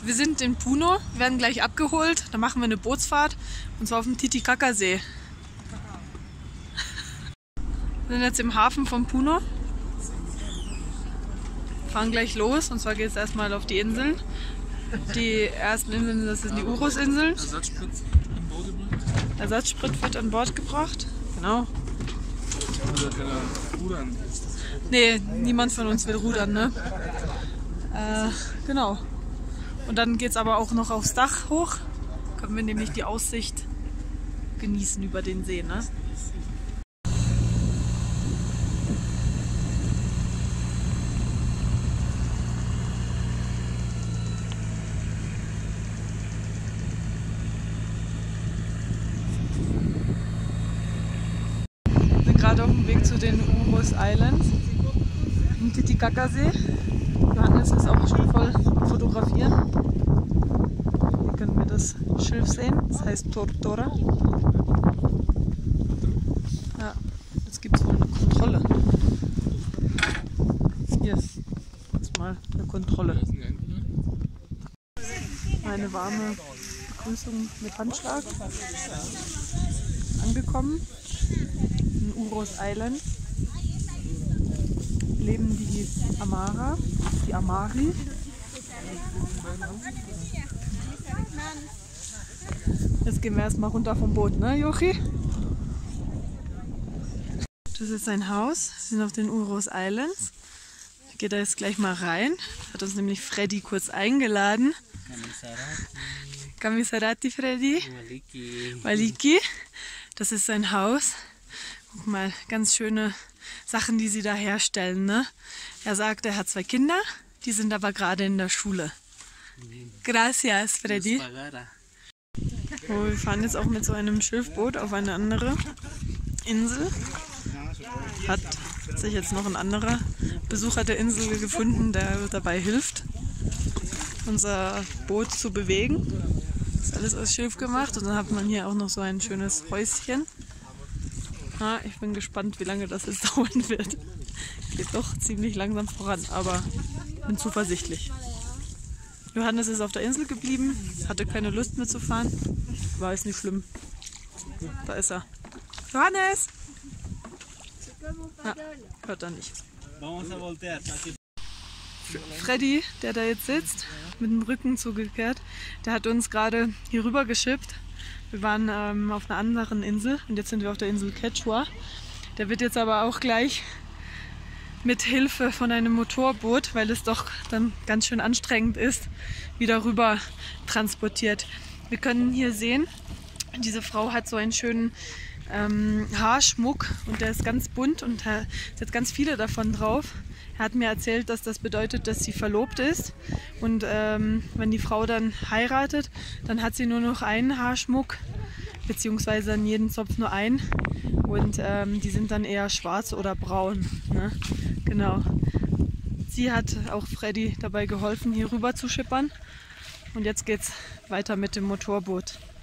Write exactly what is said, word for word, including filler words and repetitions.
Wir sind in Puno, werden gleich abgeholt. Da machen wir eine Bootsfahrt und zwar auf dem Titicacasee. Wir sind jetzt im Hafen von Puno. Fahren gleich los und zwar geht es erstmal auf die Inseln. Die ersten Inseln, das sind die Uros-Inseln. Ersatzsprit an Bord gebracht. Ersatzsprit wird an Bord gebracht. Genau. Oder kann er rudern? Nee, niemand von uns will rudern, ne? Äh, genau. Und dann geht es aber auch noch aufs Dach hoch. Können wir nämlich die Aussicht genießen über den See, ne? Wir sind gerade auf dem Weg zu den Uros Islands im Titicacasee. Johannes ist auch schon voll fotografieren. Hier können wir das Schiff sehen, das heißt Tortora. Ja, jetzt gibt es wohl eine Kontrolle. Hier ist erstmal eine Kontrolle. Eine warme Begrüßung mit Handschlag. Angekommen in Uros Island leben die Amara, die Amari. Jetzt gehen wir erstmal runter vom Boot, ne Jochi? Das ist sein Haus, wir sind auf den Uros Islands. Ich gehe da jetzt gleich mal rein. Hat uns nämlich Freddy kurz eingeladen. Kamisarati Freddy. Waliki. Das ist sein Haus. Guck mal, ganz schöne Sachen, die sie da herstellen. Ne? Er sagt, er hat zwei Kinder, die sind aber gerade in der Schule. Gracias, Freddy. Oh, wir fahren jetzt auch mit so einem Schiffboot auf eine andere Insel. Hat sich jetzt noch ein anderer Besucher der Insel gefunden, der dabei hilft, unser Boot zu bewegen. Das ist alles aus Schilf gemacht und dann hat man hier auch noch so ein schönes Häuschen. Ah, ich bin gespannt, wie lange das jetzt dauern wird. Geht doch ziemlich langsam voran, aber bin zuversichtlich. Johannes ist auf der Insel geblieben, hatte keine Lust mehr zu fahren. War es nicht schlimm. Da ist er. Johannes! Ja, hört er nicht. Freddy, der da jetzt sitzt, mit dem Rücken zugekehrt, der hat uns gerade hier rüber geschippt. Wir waren ähm, auf einer anderen Insel und jetzt sind wir auf der Insel Quechua. Der wird jetzt aber auch gleich mit Hilfe von einem Motorboot, weil es doch dann ganz schön anstrengend ist, wieder rüber transportiert. Wir können hier sehen, diese Frau hat so einen schönen ähm, Haarschmuck und der ist ganz bunt und äh, sie hat ganz viele davon drauf. Er hat mir erzählt, dass das bedeutet, dass sie verlobt ist und ähm, wenn die Frau dann heiratet, dann hat sie nur noch einen Haarschmuck, beziehungsweise an jedem Zopf nur einen und ähm, die sind dann eher schwarz oder braun. Ne? Genau. Sie hat auch Freddy dabei geholfen, hier rüber zu schippern und jetzt geht's weiter mit dem Motorboot.